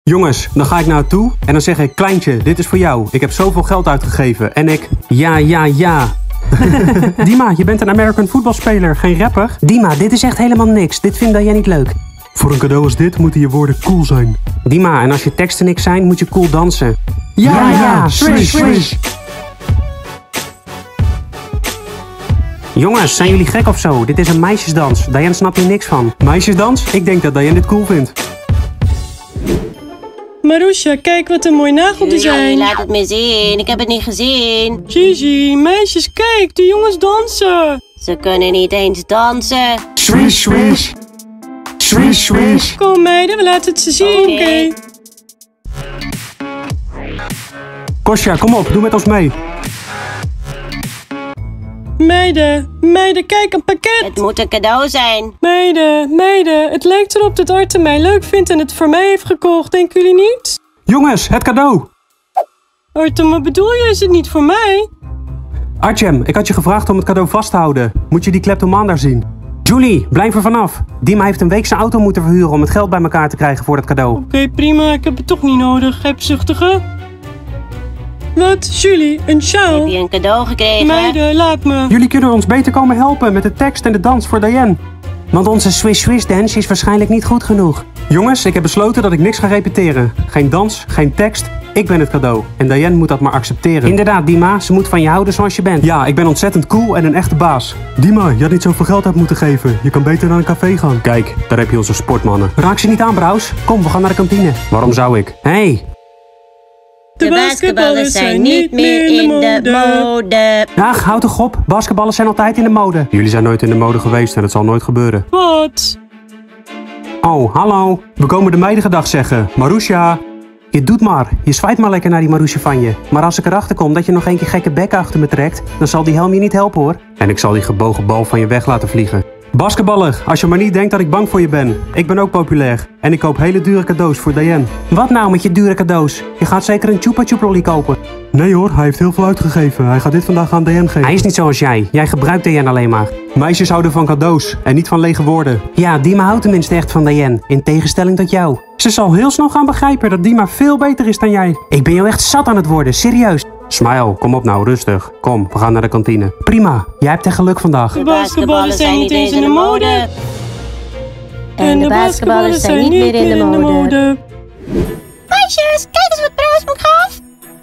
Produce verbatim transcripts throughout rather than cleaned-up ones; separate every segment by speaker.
Speaker 1: Jongens, dan ga ik naar haar toe en dan zeg ik, kleintje, dit is voor jou. Ik heb zoveel geld uitgegeven. En ik, ja, ja, ja. Dima, je bent een American voetbalspeler, geen rapper. Dima, dit is echt helemaal niks. Dit vind jij niet leuk. Voor een cadeau als dit moeten je woorden cool zijn. Dima, en als je teksten niks zijn, moet je cool dansen. Ja, ja, ja, swish, swish. Jongens, zijn jullie gek of zo? Dit is een meisjesdans. Diane snapt hier niks van. Meisjesdans? Ik denk dat Diane dit cool vindt.
Speaker 2: Marusha, kijk wat een mooi nageldesign.
Speaker 3: Jullie, laat het me zien. Ik heb het niet gezien.
Speaker 2: Gigi, meisjes, kijk, de jongens dansen.
Speaker 3: Ze kunnen niet eens dansen.
Speaker 1: Swish, swish. Swish, swish.
Speaker 2: Kom meiden, we laten het ze zien, oké?
Speaker 3: Oké.
Speaker 2: Okay.
Speaker 1: Kostja, kom op, doe met ons mee.
Speaker 2: Meiden, meiden, kijk, een pakket.
Speaker 3: Het moet een cadeau zijn.
Speaker 2: Meiden, meiden, het lijkt erop dat Artem mij leuk vindt en het voor mij heeft gekocht. Denken jullie niet?
Speaker 1: Jongens, het cadeau.
Speaker 2: Artem, wat bedoel je? Is het niet voor mij?
Speaker 1: Artem, ik had je gevraagd om het cadeau vast te houden. Moet je die kleptomaan daar zien? Julie, blijf er vanaf. Dima heeft een week zijn auto moeten verhuren om het geld bij elkaar te krijgen voor dat cadeau.
Speaker 2: Oké, okay, prima. Ik heb het toch niet nodig. Hebzuchtige. Wat? Julie, een sjaal?
Speaker 3: Heb je een cadeau gekregen?
Speaker 2: Meiden, laat me.
Speaker 1: Jullie kunnen ons beter komen helpen met de tekst en de dans voor Diane. Want onze Swish Swish dance is waarschijnlijk niet goed genoeg. Jongens, ik heb besloten dat ik niks ga repeteren. Geen dans, geen tekst. Ik ben het cadeau. En Diane moet dat maar accepteren. Inderdaad, Dima. Ze moet van je houden zoals je bent. Ja, ik ben ontzettend cool en een echte baas. Dima, je had niet zoveel geld uit moeten geven. Je kan beter naar een café gaan. Kijk, daar heb je onze sportmannen. Raak ze niet aan, Braus. Kom, we gaan naar de kantine. Waarom zou ik? Hé. Hey.
Speaker 3: De basketballen zijn niet meer in de mode.
Speaker 1: Ach, houd toch op. Basketballen zijn altijd in de mode. Jullie zijn nooit in de mode geweest en het zal nooit gebeuren.
Speaker 2: Wat?
Speaker 1: Oh, hallo. We komen de meiden gedag zeggen. Marusha. Je doet maar. Je zwaait maar lekker naar die Marusha van je. Maar als ik erachter kom dat je nog een keer gekke bek achter me trekt, dan zal die helm je niet helpen hoor. En ik zal die gebogen bal van je weg laten vliegen. Basketballer, als je maar niet denkt dat ik bang voor je ben. Ik ben ook populair. En ik koop hele dure cadeaus voor Diane. Wat nou met je dure cadeaus? Je gaat zeker een Chupa Chup lolly kopen. Nee hoor, hij heeft heel veel uitgegeven. Hij gaat dit vandaag aan Diane geven. Hij is niet zoals jij. Jij gebruikt Diane alleen maar. Meisjes houden van cadeaus en niet van lege woorden. Ja, Dima houdt tenminste echt van Diane. In tegenstelling tot jou. Ze zal heel snel gaan begrijpen dat Dima veel beter is dan jij. Ik ben jou echt zat aan het worden, serieus. Smile, kom op nou, rustig. Kom, we gaan naar de kantine. Prima, jij hebt echt geluk vandaag.
Speaker 2: De basketballen zijn niet eens in de mode. En de basketballen zijn niet meer in de mode.
Speaker 3: Meisjes, kijk eens wat Braus me gaf.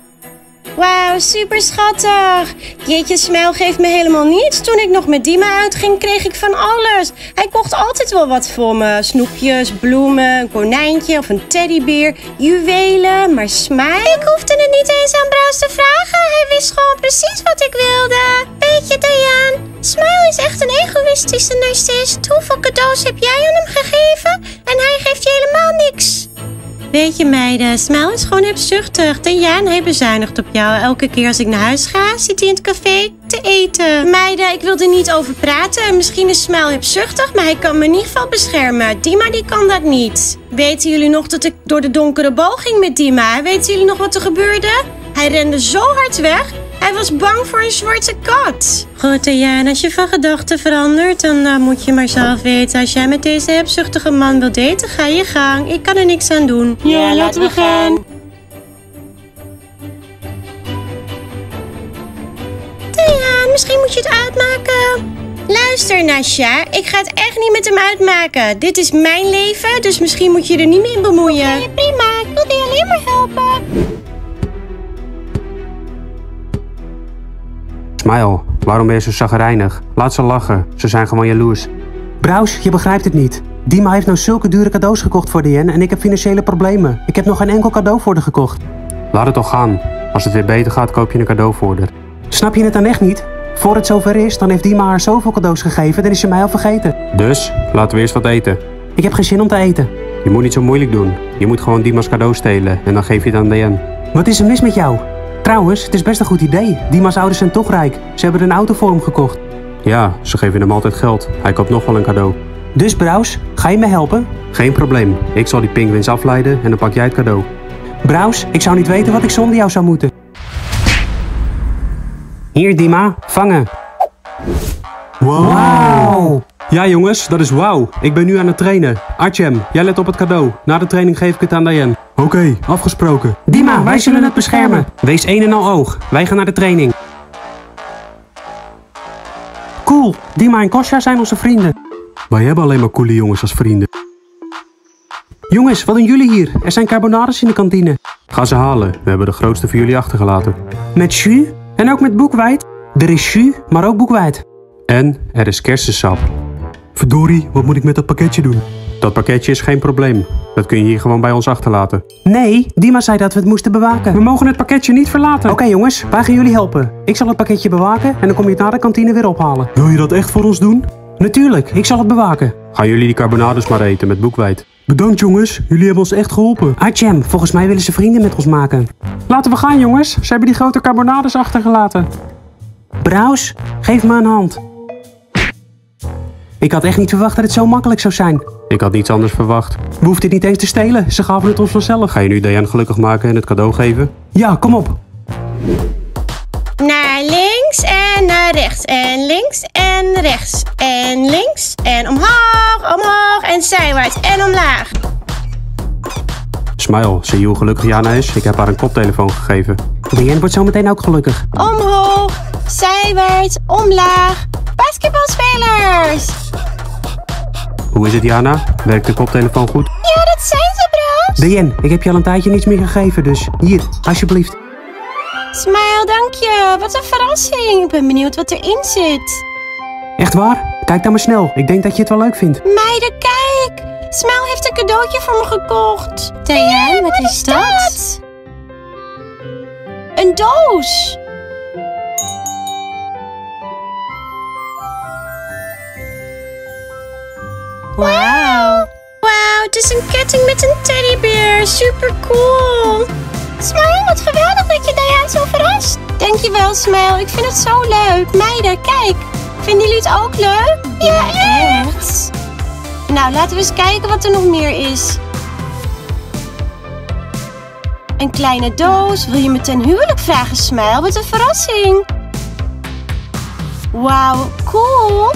Speaker 3: Wauw, super schattig. Jeetje, Smile geeft me helemaal niets. Toen ik nog met Dima uitging, kreeg ik van alles. Hij kocht altijd wel wat voor me. Snoepjes, bloemen, een konijntje of een teddybeer, juwelen, maar Smile... Ik hoefde het niet eens aan Braus te vragen. Hij wist gewoon precies wat ik wilde. Weet je, Diane, Smile is echt een egoïstische narcist. Hoeveel cadeaus heb jij aan hem gegeven? En hij geeft je helemaal niks. Weet je meiden, Smile is gewoon hebzuchtig. Diane, hij bezuinigt op jou. Elke keer als ik naar huis ga, zit hij in het café te eten. Meiden, ik wil er niet over praten. Misschien is Smile hebzuchtig, maar hij kan me in ieder geval beschermen. Dima, die kan dat niet. Weten jullie nog dat ik door de donkere bal ging met Dima? Weten jullie nog wat er gebeurde? Hij rende zo hard weg. Hij was bang voor een zwarte kat. Goed, Diane, als je van gedachten verandert, dan uh, moet je maar zelf weten. Als jij met deze hebzuchtige man wilt daten, ga je gang. Ik kan er niks aan doen.
Speaker 2: Ja, ja laten we gaan.
Speaker 3: Diane, misschien moet je het uitmaken. Luister, Nasja, ik ga het echt niet met hem uitmaken. Dit is mijn leven, dus misschien moet je er niet mee in bemoeien. Oké, prima. Ik wil je alleen maar helpen.
Speaker 1: Smile, waarom ben je zo chagrijnig? Laat ze lachen, ze zijn gewoon jaloers. Braus, je begrijpt het niet. Dima heeft nou zulke dure cadeaus gekocht voor Diane en ik heb financiële problemen. Ik heb nog geen enkel cadeau voor haar gekocht. Laat het toch gaan. Als het weer beter gaat, koop je een cadeau voor haar. Snap je het dan echt niet? Voor het zover is, dan heeft Dima haar zoveel cadeaus gegeven, dan is ze mij al vergeten. Dus, laten we eerst wat eten. Ik heb geen zin om te eten. Je moet niet zo moeilijk doen. Je moet gewoon Dima's cadeau stelen en dan geef je het aan Diane. Wat is er mis met jou? Trouwens, het is best een goed idee. Dima's ouders zijn toch rijk. Ze hebben een auto voor hem gekocht. Ja, ze geven hem altijd geld. Hij koopt nog wel een cadeau. Dus Braus, ga je me helpen? Geen probleem. Ik zal die pinguïns afleiden en dan pak jij het cadeau. Braus, ik zou niet weten wat ik zonder jou zou moeten. Hier, Dima. Vangen. Wow. Wow. Ja jongens, dat is wauw. Ik ben nu aan het trainen. Artem, jij let op het cadeau. Na de training geef ik het aan Diane. Oké, okay, afgesproken. Dima, wij zullen het beschermen. Wees een en al oog. Wij gaan naar de training. Cool, Dima en Kostja zijn onze vrienden. Wij hebben alleen maar coole jongens als vrienden. Jongens, wat doen jullie hier? Er zijn carbonades in de kantine. Ga ze halen. We hebben de grootste voor jullie achtergelaten. Met jus? En ook met boekweit? Er is jus, maar ook boekweit. En er is kersensap. Verdorie, wat moet ik met dat pakketje doen? Dat pakketje is geen probleem. Dat kun je hier gewoon bij ons achterlaten. Nee, Dima zei dat we het moesten bewaken. We mogen het pakketje niet verlaten. Oké okay, jongens, wij gaan jullie helpen. Ik zal het pakketje bewaken en dan kom je het na de kantine weer ophalen. Wil je dat echt voor ons doen? Natuurlijk, ik zal het bewaken. Gaan jullie die carbonades maar eten met boekweit. Bedankt jongens, jullie hebben ons echt geholpen. Artyom, volgens mij willen ze vrienden met ons maken. Laten we gaan jongens, ze hebben die grote carbonades achtergelaten. Braus, geef me een hand. Ik had echt niet verwacht dat het zo makkelijk zou zijn. Ik had niets anders verwacht. We hoefden het niet eens te stelen, ze gaven het ons vanzelf. Ga je nu Diane gelukkig maken en het cadeau geven? Ja, kom op.
Speaker 3: Naar links en naar rechts en links en rechts en links en omhoog, omhoog en zijwaarts en omlaag.
Speaker 1: Smile, zie je hoe gelukkig Jana is? Ik heb haar een koptelefoon gegeven. Diane wordt zometeen ook gelukkig.
Speaker 3: Omhoog, zijwaarts, omlaag. Basketbalspelers!
Speaker 1: Hoe is het Jana? Werkt de koptelefoon goed?
Speaker 3: Ja, dat zijn ze, bros.
Speaker 1: Diane, ik heb je al een tijdje niets meer gegeven, dus hier, alsjeblieft.
Speaker 3: Smile, dank je. Wat een verrassing. Ik ben benieuwd wat erin zit.
Speaker 1: Echt waar? Kijk dan maar snel. Ik denk dat je het wel leuk vindt.
Speaker 3: Meiden, kijk. Smile heeft een cadeautje voor me gekocht.
Speaker 2: Diane, wat is dat?
Speaker 3: Een doos.
Speaker 2: Wauw.
Speaker 3: Wauw, het is een ketting met een teddybeer. Super cool. Smile, wat geweldig dat je Diane zo verrast. Dankjewel, Smile. Ik vind het zo leuk. Meiden, kijk. Vinden jullie het ook leuk? Ja, echt. Nou, laten we eens kijken wat er nog meer is. Een kleine doos. Wil je me ten huwelijk vragen, Smile? Wat een verrassing. Wauw, cool.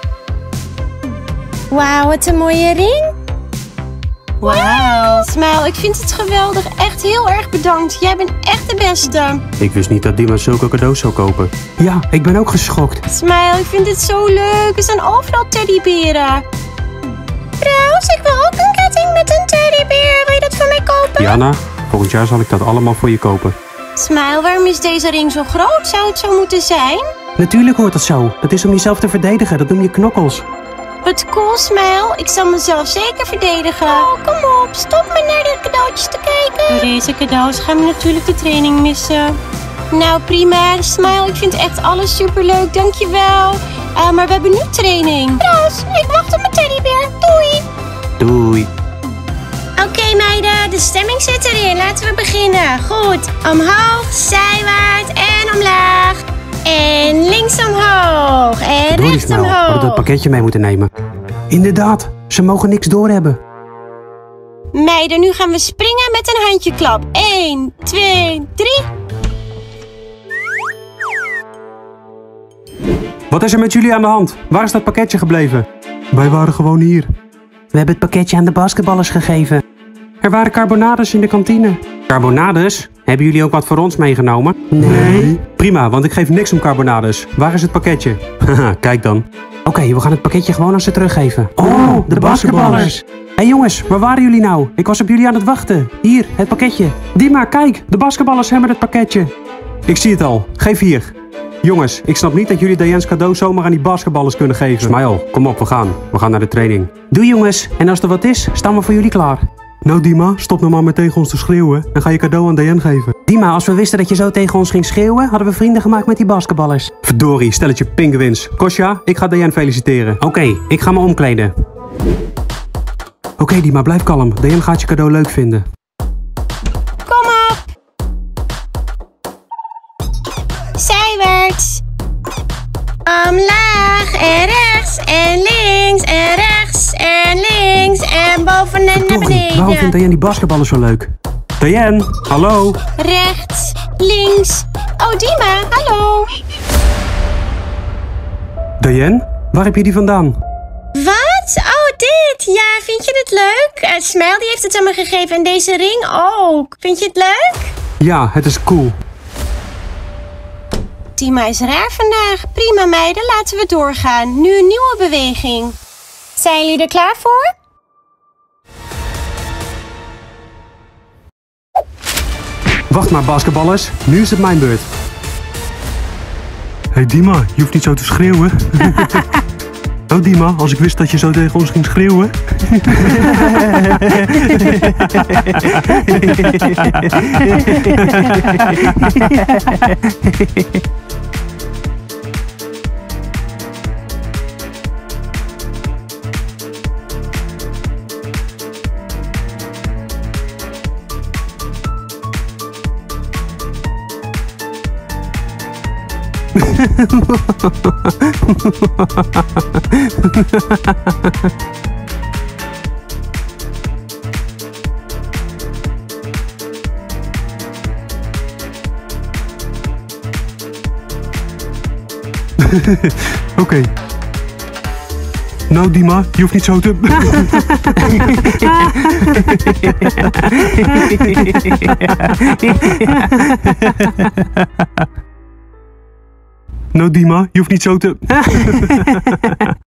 Speaker 3: Wauw, wat een mooie ring. Wauw. Smile, ik vind het geweldig. Echt heel erg bedankt. Jij bent echt de beste.
Speaker 1: Ik wist niet dat Dima zulke cadeaus zou kopen. Ja, ik ben ook geschokt.
Speaker 3: Smile, ik vind dit zo leuk. Er zijn overal teddyberen. Braus, ik wil ook een ketting met een teddybeer. Wil je dat voor mij kopen?
Speaker 1: Jana, volgend jaar zal ik dat allemaal voor je kopen.
Speaker 3: Smile, waarom is deze ring zo groot? Zou het zo moeten zijn?
Speaker 1: Natuurlijk hoort dat zo. Dat is om jezelf te verdedigen. Dat noem je knokkels.
Speaker 3: Wat cool, Smile. Ik zal mezelf zeker verdedigen. Oh, kom op. Stop me naar de cadeautjes te kijken.
Speaker 2: Door deze cadeaus gaan we natuurlijk de training missen.
Speaker 3: Nou, prima. Smile, ik vind echt alles superleuk. Dankjewel. Uh, maar we hebben nu training. Braus, ik wacht op mijn teddybeer. Doei.
Speaker 1: Doei.
Speaker 3: Oké, okay, meiden. De stemming zit erin. Laten we beginnen. Goed. Omhoog, zijwaarts en omlaag. En links omhoog. En
Speaker 1: Doei,
Speaker 3: rechts
Speaker 1: Smile.
Speaker 3: omhoog.
Speaker 1: We hadden dat pakketje mee moeten nemen. Inderdaad. Ze mogen niks doorhebben.
Speaker 3: Meiden, nu gaan we springen met een handjeklap. één, twee, drie.
Speaker 1: Wat is er met jullie aan de hand? Waar is dat pakketje gebleven? Wij waren gewoon hier. We hebben het pakketje aan de basketballers gegeven. Er waren carbonades in de kantine. Carbonades? Hebben jullie ook wat voor ons meegenomen? Nee. Prima, want ik geef niks om carbonades. Waar is het pakketje? Haha, kijk dan. Oké, okay, we gaan het pakketje gewoon aan ze teruggeven. Oh, de, de basketballers. Hé hey jongens, waar waren jullie nou? Ik was op jullie aan het wachten. Hier, het pakketje. Dima, kijk, de basketballers hebben het pakketje. Ik zie het al. Geef hier. Jongens, ik snap niet dat jullie Diane's cadeau zomaar aan die basketballers kunnen geven. Smile, kom op, we gaan. We gaan naar de training. Doei jongens, en als er wat is, staan we voor jullie klaar. Nou Dima, stop nou maar met tegen ons te schreeuwen en ga je cadeau aan Diane geven. Dima, als we wisten dat je zo tegen ons ging schreeuwen, hadden we vrienden gemaakt met die basketballers. Verdorie, stelletje pinguïns. Kostja, ik ga Diane feliciteren. Oké, okay, ik ga me omkleden. Oké okay, Dima, blijf kalm. Diane gaat je cadeau leuk vinden.
Speaker 3: Kom op. Zijwaarts. Omlaag en rechts en links en rechts en links en boven en naar beneden.
Speaker 1: Waarom vindt Diane die basketballen zo leuk? Diane, hallo?
Speaker 3: Rechts, links. Oh, Dima, hallo.
Speaker 1: Diane, waar heb je die vandaan?
Speaker 3: Wat? Wat? Oh, dit. Ja, vind je dit leuk? Uh, Smile die heeft het aan me gegeven en deze ring ook. Vind je het leuk?
Speaker 1: Ja, het is cool.
Speaker 3: Dima is raar vandaag. Prima meiden, laten we doorgaan. Nu een nieuwe beweging. Zijn jullie er klaar voor?
Speaker 1: Wacht maar, basketballers. Nu is het mijn beurt.
Speaker 4: Hé hey Dima, je hoeft niet zo te schreeuwen. Oh Dima, als ik wist dat je zo tegen ons ging schreeuwen. Oké. Okay. Nou Dima, je hoeft niet zo te... Nou Dima, je hoeft niet zo te...